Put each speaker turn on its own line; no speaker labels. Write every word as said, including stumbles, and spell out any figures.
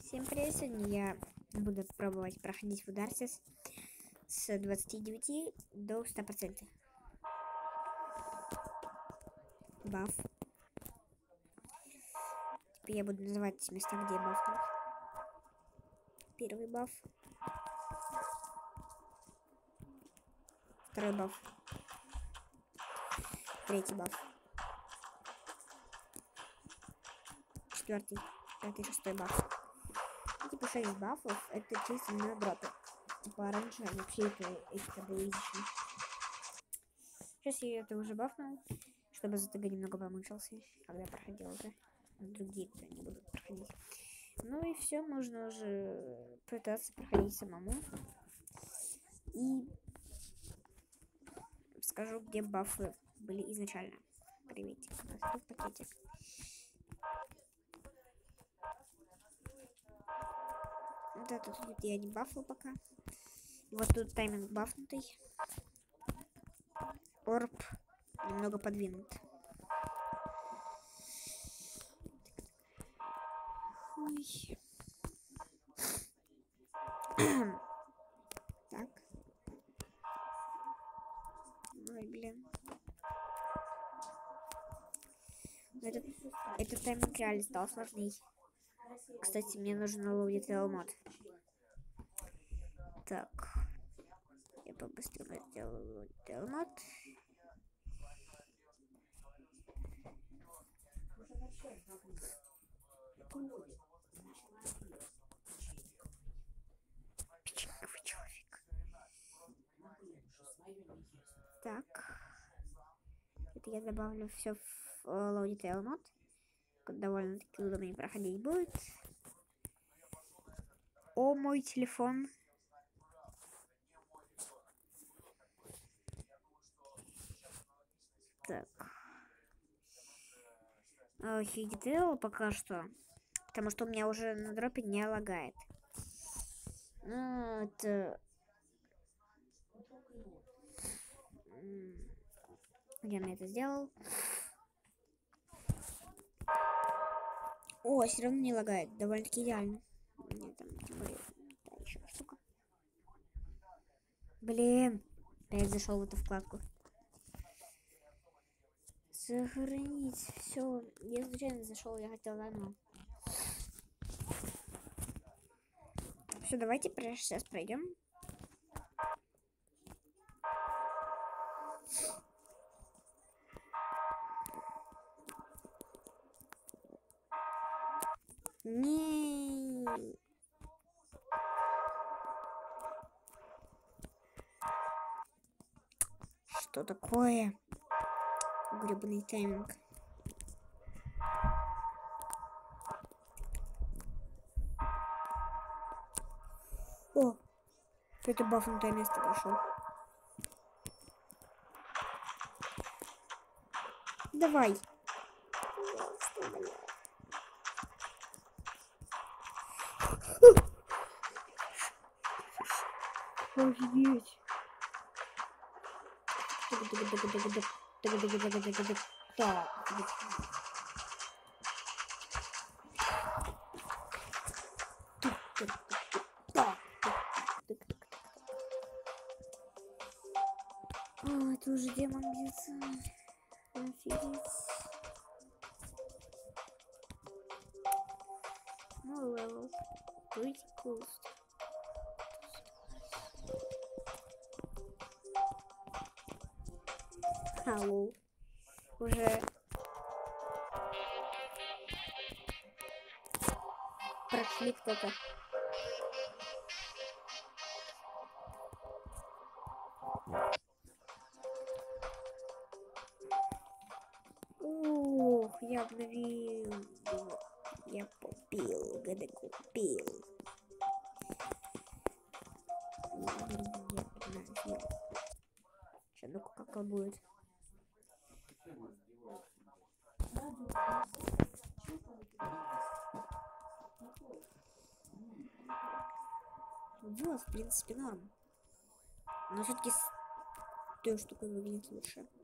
Всем привет! Сегодня я буду пробовать проходить в Ударсис с двадцати девяти до ста процентов. Баф. Теперь я буду называть места, где я бафнул. Первый баф. Второй баф. Третий баф. Четвертый, пятый, шестой баф. Типа шесть бафов, это чисто на дропе. Типа раньше вообще это, это было излишне. Сейчас я это уже бафнул, чтобы ЗТГ немного помучился, когда проходил уже. Другие кто не будут проходить. Ну и все, можно уже пытаться проходить самому. И скажу, где бафы были изначально. Приветик, у нас тут пакетик. Да, тут я не бафал пока. Вот тут тайминг бафнутый. Орб немного подвинут. Ой. Так. Ой, блин. Этот, этот тайминг реально стал сложней. Кстати, мне нужно ловить веломод. Так. Я побыстрее сделаю веломод. Печеньковый человек. Так. Это я добавлю все в лоудит веломод. Довольно-таки удобнее проходить будет. О, мой телефон. Так. Хигдел пока что. Потому что у меня уже на дропе не лагает. Ну, это... Я мне это сделал. О, все равно не лагает. Довольно-таки идеально. Мне там, тем более, да, еще штука. Блин. Опять зашел в эту вкладку. Сохранить. Все. Я случайно зашел, я хотел заново. Все, давайте сейчас пройдем. Не. Что такое? Гребаный тайминг. О, это бафнутое место пошел. Давай. Офигеть. О, это уже демон бьется. Офигеть. Ну, левел. Pretty cool. Алло. Уже прошли кто-то. Ух, я обновил. Я купил, года купил. Я обновил. Сейчас, ну-ка, как он будет? Вот, в принципе, норм. Но все-таки с той штукой выглядит лучше.